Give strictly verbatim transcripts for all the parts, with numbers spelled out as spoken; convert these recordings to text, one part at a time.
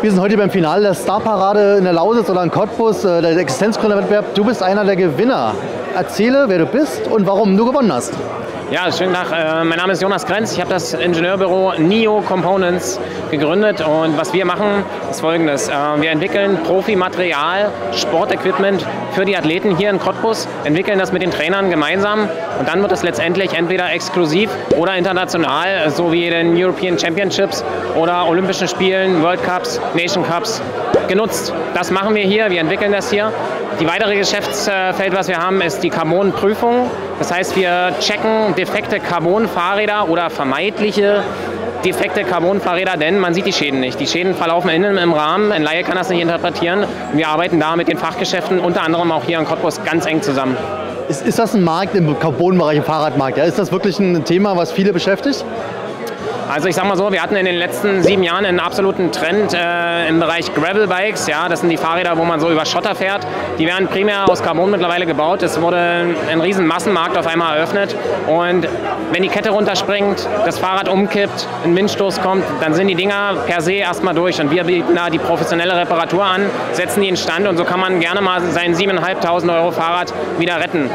Wir sind heute beim Finale der Starparade in der Lausitz oder in Cottbus, äh, der Existenzgründerwettbewerb. Du bist einer der Gewinner. Erzähle, wer du bist und warum du gewonnen hast. Ja, schönen Tag. Äh, mein Name ist Jonas Krenz. Ich habe das Ingenieurbüro NIO Components gegründet und was wir machen, ist Folgendes. Äh, wir entwickeln Profimaterial, Sportequipment für die Athleten hier in Cottbus, entwickeln das mit den Trainern gemeinsam und dann wird es letztendlich entweder exklusiv oder international, so wie den European Championships oder Olympischen Spielen, World Cups, Nation Cups genutzt. Das machen wir hier, wir entwickeln das hier. Die weitere Geschäftsfeld, was wir haben, ist die Carbon-Prüfung. Das heißt, wir checken defekte Carbon-Fahrräder oder vermeintliche defekte Carbon-Fahrräder, denn man sieht die Schäden nicht. Die Schäden verlaufen innen im Rahmen, ein Laie kann das nicht interpretieren. Wir arbeiten da mit den Fachgeschäften, unter anderem auch hier in Cottbus, ganz eng zusammen. Ist, ist das ein Markt im Carbon-Bereich, im Fahrradmarkt? Ja? Ist das wirklich ein Thema, was viele beschäftigt? Also ich sag mal so, wir hatten in den letzten sieben Jahren einen absoluten Trend äh, im Bereich Gravel-Bikes. Ja, das sind die Fahrräder, wo man so über Schotter fährt. Die werden primär aus Carbon mittlerweile gebaut. Es wurde ein riesen Massenmarkt auf einmal eröffnet. Und wenn die Kette runterspringt, das Fahrrad umkippt, ein Windstoß kommt, dann sind die Dinger per se erstmal durch. Und wir bieten da die professionelle Reparatur an, setzen die in Stand und so kann man gerne mal sein siebentausendfünfhundert Euro Fahrrad wieder retten.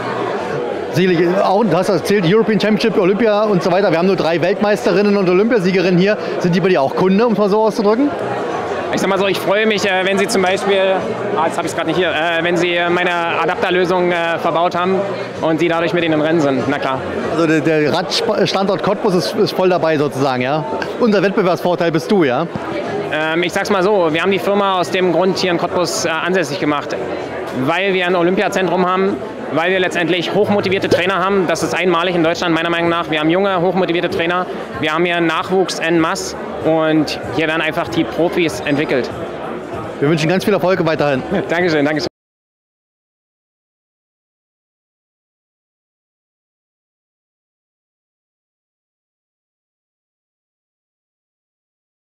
Sicherlich, auch, du hast erzählt, European Championship, Olympia und so weiter. Wir haben nur drei Weltmeisterinnen und Olympiasiegerinnen hier. Sind die bei dir auch Kunde, um es mal so auszudrücken? Ich sag mal so, ich freue mich, wenn Sie zum Beispiel, ah, jetzt habe ich es gerade nicht hier, wenn Sie meine Adapterlösung verbaut haben und Sie dadurch mit in den Rennen sind, na klar. Also der, der Radstandort Cottbus ist, ist voll dabei sozusagen, ja? Unser Wettbewerbsvorteil bist du, ja? Ähm, ich sag's mal so, wir haben die Firma aus dem Grund hier in Cottbus äh, ansässig gemacht, weil wir ein Olympiazentrum haben, weil wir letztendlich hochmotivierte Trainer haben. Das ist einmalig in Deutschland meiner Meinung nach. Wir haben junge, hochmotivierte Trainer. Wir haben hier Nachwuchs en masse und hier werden einfach die Profis entwickelt. Wir wünschen ganz viel Erfolg weiterhin. Dankeschön, Dankeschön.